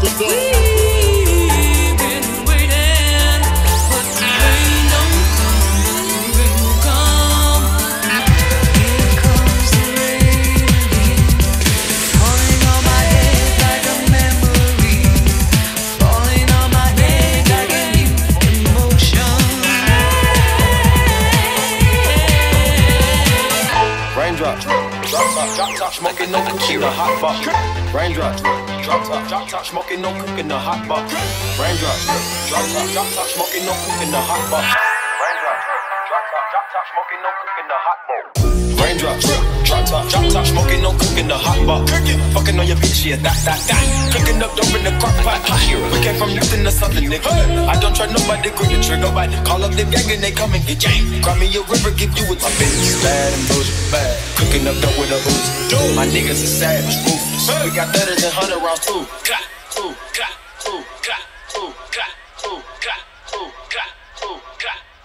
Smoking no Akira, hot box. Raindrops, drop top, smoking no cooking the hot box. Raindrops, drop top, smoking no cooking the hot box. Raindrops, drop top, smoking no cooking the hot box. Raindrops, drop top, smoking no cooking the hot box. Fucking on your bitch, yeah, that. Cooking up dope in the crock pot. We came from nothing to something, nigga. I don't try nobody, grip the trigger. Call up the gang and they come and get gang. Cry me a river, give you a my bitch bad and bullshit bad. Cooking up dope with a booze. My niggas are savage, ruthless. We got better than 100 rounds too. Clap, ooh, clap, ooh, clap, ooh, clap, ooh, clap, ooh, clap, ooh, clap.